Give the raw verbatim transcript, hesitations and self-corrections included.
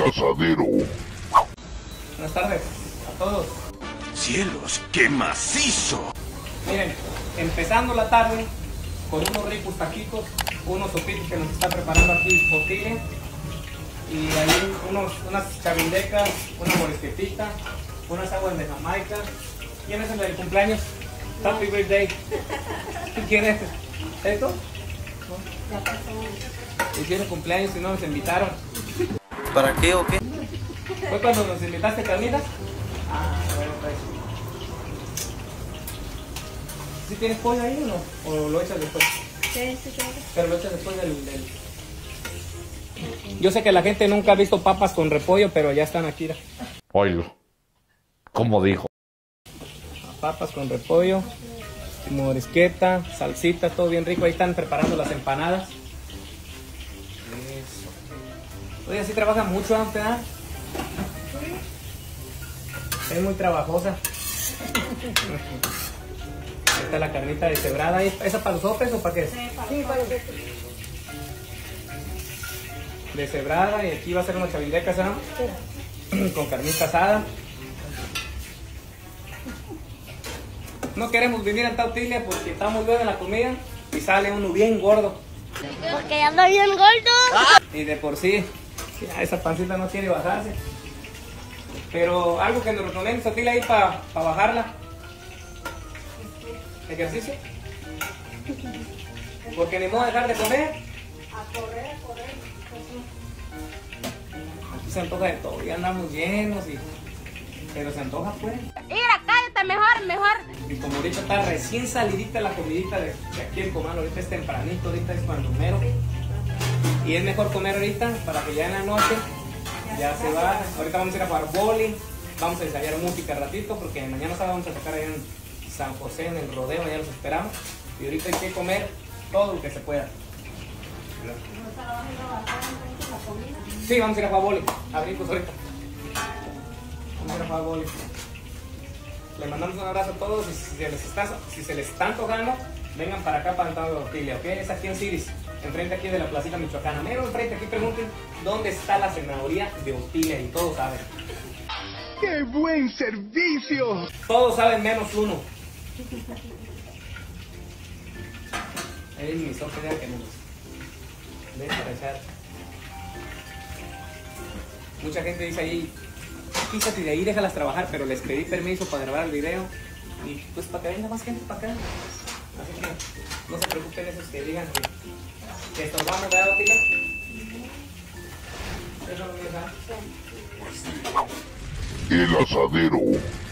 asadero. Buenas tardes a todos. ¡Cielos, qué macizo! Miren, empezando la tarde con unos ricos taquitos, unos sopitos que nos está preparando aquí Otile, y ahí unos, unas chavindecas, una morisquetita, unas aguas de Jamaica. ¿Quién es el del cumpleaños? Happy birthday. ¿Quién es? ¿Esto? Hicieron cumpleaños y no nos invitaron. ¿Para qué o qué? ¿Fue cuando nos invitaste, Carlitas? Ah, bueno, pues. ¿Sí tienes pollo ahí o no? ¿O lo echas después? Sí, sí, claro. Pero lo echas después del, del... Yo sé que la gente nunca ha visto papas con repollo, pero ya están aquí. Oilo, como dijo. Papas con repollo, morisqueta, salsita, todo bien rico. Ahí están preparando las empanadas. Eso. Oye, así trabaja mucho, ¿no? ¿Verdad? Es muy trabajosa. Ahí está la carnita deshebrada. ¿Esa para los sopes o para qué? Sí, para los sopes. Deshebrada, y aquí va a ser una chavindeca, ¿sabes? Con carnita asada. No queremos venir a Tautilia porque estamos bien en la comida y sale uno bien gordo. Porque ya ando bien gordo. Y de por sí, ya esa pancita no quiere bajarse. Pero algo que nos recomienda Tautilia ahí para pa bajarla. Ejercicio. Porque ni modo de dejar de comer. A correr, a correr. Aquí se antoja de todo, ya andamos llenos y... Pero se antoja pues. Mira, cállate, mejor, mejor. Y como ahorita está recién salidita la comidita de, de aquí en Comalo, ahorita es tempranito, ahorita es cuando mero. Y es mejor comer ahorita para que ya en la noche ya se va. Ahorita vamos a ir a jugar bowling, vamos a ensayar música ratito porque mañana sábado vamos a tocar allá en San José, en el rodeo, ya los esperamos. Y ahorita hay que comer todo lo que se pueda. Sí, vamos a ir a jugar bowling, abrimos ahorita. Vamos a ir a jugar bowling. Les mandamos un abrazo a todos y si se les está, si se les está antojando, vengan para acá para entrar a Otilia, ¿ok? Es aquí en Ciris, enfrente aquí de la placita michoacana. Mero enfrente, aquí pregunten dónde está la cenaduría de Otilia y todos saben. ¡Qué buen servicio! Todos saben menos uno. Es mi socio que nos ven para echar. Mucha gente dice ahí, quítate de ahí, déjalas trabajar, pero les pedí permiso para grabar el video y pues para que venga más gente para acá. Así que no se preocupen esos que digan que, que estorbamos, ¿verdad, Otila? Eso no me deja. El asadero.